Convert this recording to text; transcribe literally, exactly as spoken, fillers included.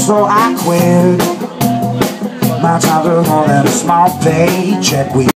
so I quit. My time's worth more than a small paycheck. We